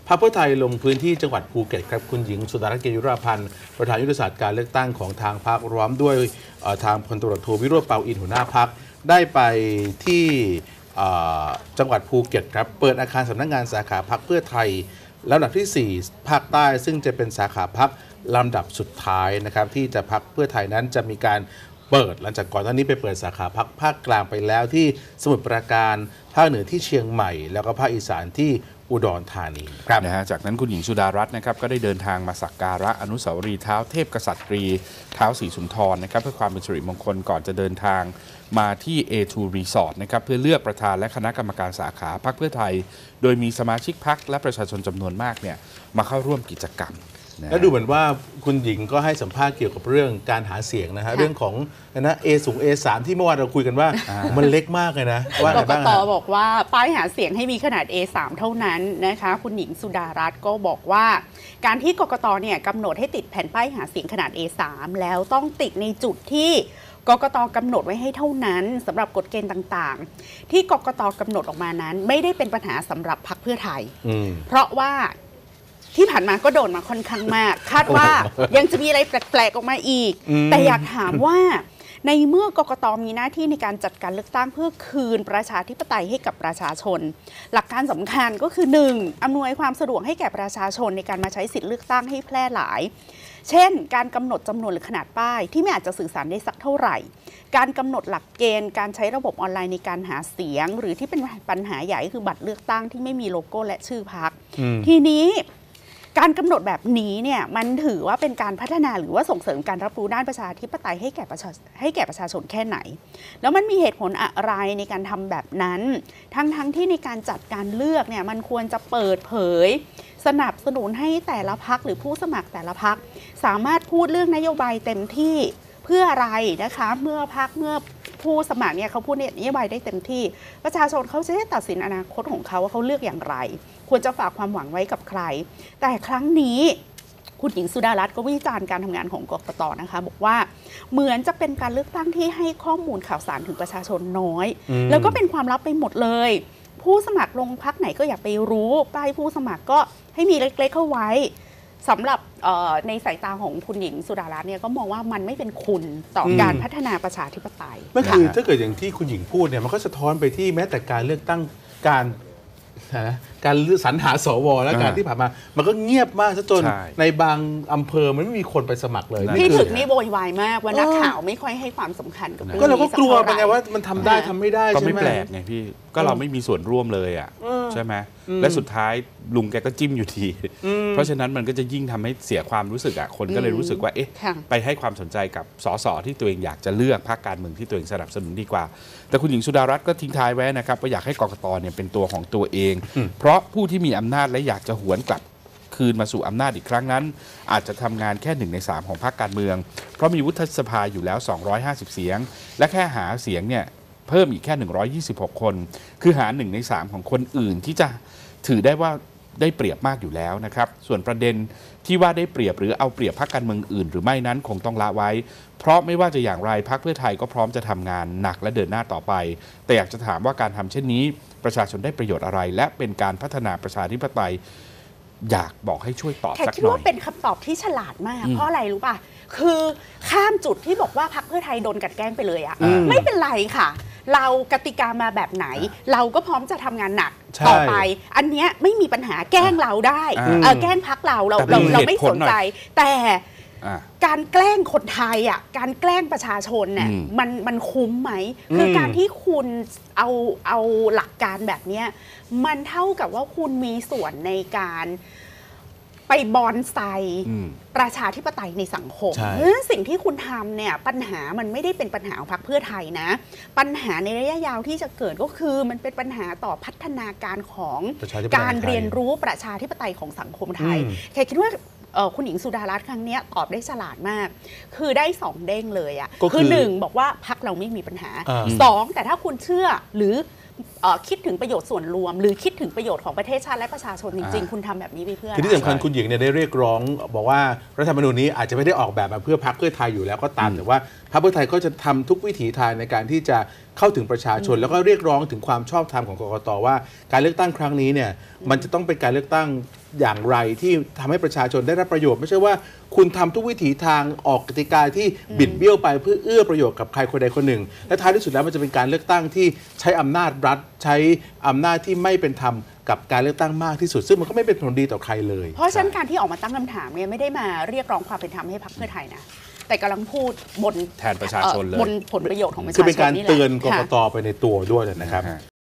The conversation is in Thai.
พรรคเพื่อไทยลงพื้นที่จังหวัดภูเก็ตครับคุณหญิงสุดารัตน์ เกยุราพันธ์ประธานยุทธศาสตร์การเลือกตั้งของทางพรรคร้อมด้วยทางพลตำรวจโทวิโรจน์ เปาอินทร์หัวหน้าพรรคได้ไปที่จังหวัดภูเก็ตครับเปิดอาคารสำนักงานสาขาพรรคเพื่อไทยลำดับที่4ภาคใต้ซึ่งจะเป็นสาขาพรรคลำดับสุดท้ายนะครับที่จะพรรคเพื่อไทยนั้นจะมีการเปิดหลังจากก่อนหน้านี้ไปเปิดสาขาพรรคภาคกลางไปแล้วที่สมุทรปราการภาคเหนือที่เชียงใหม่แล้วก็ภาคอีสานที่อุดรธานีครับนะฮะจากนั้นคุณหญิงสุดารัตน์นะครับก็ได้เดินทางมาสักการะอนุสาวรีย์เท้าเทพกษัตริย์เท้าศรีสุนทรนะครับเพื่อความเป็นสิริมงคลก่อนจะเดินทางมาที่ A2 Resort นะครับเพื่อเลือกประธานและคณะกรรมการสาขาพรรคเพื่อไทยโดยมีสมาชิกพรรคและประชาชนจำนวนมากเนี่ยมาเข้าร่วมกิจกรรมแล้วดูเหมือนว่าคุณหญิงก็ให้สัมภาษณ์เกี่ยวกับเรื่องการหาเสียงนะฮะเรื่องของA3 ที่เมื่อวานเราคุยกันว่ามันเล็กมากเลยนะว่ากกต.บอกว่าป้ายหาเสียงให้มีขนาด A3 เท่านั้นนะคะคุณหญิงสุดารัตน์ก็บอกว่าการที่กกต.เนี่ยกำหนดให้ติดแผ่นป้ายหาเสียงขนาด A3 แล้วต้องติดในจุดที่กกต.กำหนดไว้ให้เท่านั้นสำหรับกฎเกณฑ์ต่างๆที่กกต.กำหนดออกมานั้นไม่ได้เป็นปัญหาสำหรับพรรคเพื่อไทยเพราะว่าที่ผ่านมาก็โดนมาค่อนข้างมากคาดว่ายังจะมีอะไรแปลกๆออกมาอีกแต่อยากถามว่าในเมื่อกกต.มีหน้าที่ในการจัดการเลือกตั้งเพื่อคืนประชาธิปไตยให้กับประชาชนหลักการสำคัญก็คือ 1. อำนวยความสะดวกให้แก่ประชาชนในการมาใช้สิทธิเลือกตั้งให้แพร่หลายเช่นการกำหนดจำนวนหรือขนาดป้ายที่ไม่อาจจะสื่อสารได้สักเท่าไหร่การกำหนดหลักเกณฑ์การใช้ระบบออนไลน์ในการหาเสียงหรือที่เป็นปัญหาใหญ่คือบัตรเลือกตั้งที่ไม่มีโลโก้และชื่อพรรคทีนี้การกำหนดแบบนี้เนี่ยมันถือว่าเป็นการพัฒนาหรือว่าส่งเสริมการรับรู้ด้านประชาธิปไตยให้แก่ประชาชนแค่ไหนแล้วมันมีเหตุผลอะไรในการทำแบบนั้นทั้งที่ในการจัดการเลือกเนี่ยมันควรจะเปิดเผยสนับสนุนให้แต่ละพรรคหรือผู้สมัครแต่ละพรรคสามารถพูดเรื่องนโยบายเต็มที่เพื่ออะไรนะคะเมื่อผู้สมัครเนี่ยเขาพูดนโยบายได้เต็มที่ประชาชนเขาจะได้ตัดสินอนาคตของเขาว่าเขาเลือกอย่างไรควรจะฝากความหวังไว้กับใครแต่ครั้งนี้คุณหญิงสุดารัตน์ก็วิจารณ์การทำงานของกกต.นะคะบอกว่าเหมือนจะเป็นการเลือกตั้งที่ให้ข้อมูลข่าวสารถึงประชาชนน้อยแล้วก็เป็นความลับไปหมดเลยผู้สมัครลงพรรคไหนก็อย่าไปรู้ป้ายผู้สมัครก็ให้มีเล็กๆเข้าไว้สำหรับในสายตาของคุณหญิงสุดารัตน์เนี่ยก็มองว่ามันไม่เป็นคุณต่อการพัฒนาประชาธิปไตยไม่คือถ้าเกิดอย่างที่คุณหญิงพูดเนี่ยมันก็สะท้อนไปที่แม้แต่การเลือกตั้งการสรรหาสวและการที่ผ่านมามันก็เงียบมากซะจนในบางอำเภอมันไม่มีคนไปสมัครเลยที่ถึงนี่โวยวายมากว่านักข่าวไม่ค่อยให้ความสำคัญกับเรื่องนี้ก็เราก็กลัวไปไงว่ามันทำได้ทำไม่ได้ก็ไม่แปลกไงพี่ก็เราไม่มีส่วนร่วมเลยอ่ะใช่ไหมและสุดท้ายลุงแกก็จิ้มอยู่ทีเพราะฉะนั้นมันก็จะยิ่งทำให้เสียความรู้สึกอ่ะคนก็เลยรู้สึกว่าเอ๊ะไปให้ความสนใจกับสสที่ตัวเองอยากจะเลือกพรรคการเมืองที่ตัวเองสนับสนุนดีกว่าแต่คุณหญิงสุดารัตน์ก็ทิ้งท้ายไว้นะครับว่าอยากให้กกตเนี่ยเป็นตัวของตัวเองเพราะผู้ที่มีอำนาจและอยากจะหวนกลับคืนมาสู่อำนาจอีกครั้งนั้นอาจจะทำงานแค่1 ใน 3ของพรรคการเมืองเพราะมีวุฒิสภาอยู่แล้ว250เสียงและแค่หาเสียงเนี่ยเพิ่มอีกแค่126คนคือหา1 ใน 3ของคนอื่นที่จะถือได้ว่าได้เปรียบมากอยู่แล้วนะครับส่วนประเด็นที่ว่าได้เปรียบหรือเอาเปรียบพรรคการเมืองอื่นหรือไม่นั้นคงต้องละไว้เพราะไม่ว่าจะอย่างไรพรรคเพื่อไทยก็พร้อมจะทำงานหนักและเดินหน้าต่อไปแต่อยากจะถามว่าการทำเช่นนี้ประชาชนได้ประโยชน์อะไรและเป็นการพัฒนาประชาธิปไตยอยากบอกให้ช่วยตอบสักหน่อยคิดว่าเป็นคำตอบที่ฉลาดมากเพราะอะไรรู้ป่ะคือข้ามจุดที่บอกว่าพรรคเพื่อไทยโดนกัดแกล้งไปเลยอะไม่เป็นไรค่ะเรากติกามาแบบไหนเราก็พร้อมจะทำงานหนักต่อไปอันเนี้ยไม่มีปัญหาแกล้งเราได้แกล้งพรรคเราไม่สนใจแต่การแกล้งคนไทยอ่ะการแกล้งประชาชนเนี่ยมันคุ้มไหมคือการที่คุณเอาหลักการแบบเนี้ยมันเท่ากับว่าคุณมีส่วนในการไปบอนไซประชาธิปไตยในสังคมสิ่งที่คุณทำเนี่ยปัญหามันไม่ได้เป็นปัญหาของพรรคเพื่อไทยนะปัญหาในระยะยาวที่จะเกิดก็คือมันเป็นปัญหาต่อพัฒนาการของการเรียนรู้ประชาธิปไตยของสังคมไทยแค่คิดว่าคุณหญิงสุดารัตน์ครั้งนี้ตอบได้ฉลาดมากคือได้2 เด้งเลยอ่ะคือ1บอกว่าพรรคเราไม่มีปัญหา2แต่ถ้าคุณเชื่อหรือคิดถึงประโยชน์ส่วนรวมหรือคิดถึงประโยชน์ของประเทศชาติและประชาชนจริงๆคุณทำแบบนี้ไปเพื่อที่สำคัญคุณหญิงเนี่ยได้เรียกร้องบอกว่ารัฐธรรมนูญนี้อาจจะไม่ได้ออกแบบมาเพื่อพรรคเพื่อไทยอยู่แล้วก็ตามแต่ว่าพรรคเพื่อไทยก็จะทำทุกวิถีทางในการที่จะเข้าถึงประชาชนแล้วก็เรียกร้องถึงความชอบธรรมของกกต.ว่าการเลือกตั้งครั้งนี้เนี่ยมันจะต้องเป็นการเลือกตั้งอย่างไรที่ทำให้ประชาชนได้รับประโยชน์ไม่ใช่ว่าคุณทำทุกวิถีทางออกกติกาที่บิดเบี้ยวไปเพื่อเอื้อประโยชน์กับใครคนใดคนหนึ่งและท้ายที่สุดแล้วมันจะเป็นการเลือกตั้งที่ใช้อำนาจรัฐใช้อำนาจที่ไม่เป็นธรรมกับการเลือกตั้งมากที่สุดซึ่งมันก็ไม่เป็นผลดีต่อใครเลยเพราะฉะนั้นการที่ออกมาตั้งคำถามเนี่ยไม่ได้มาเรียกร้องความเป็นธรรมให้พรรคเพื่อไทยนะแต่กำลังพูดบนแทนประชาชนเลยบนผลประโยชน์ของประชาชนคือเป็นการนี่แหละเตือนกกค่ะตไปในตัวด้วยนะครับ